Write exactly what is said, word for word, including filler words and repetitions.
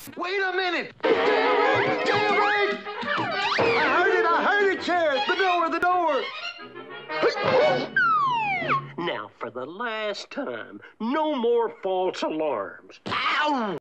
Wait a minute! Jailbreak! Jailbreak! I heard it! I heard it, Sheriff! The door! The door! Now, for the last time, no more false alarms. Ow!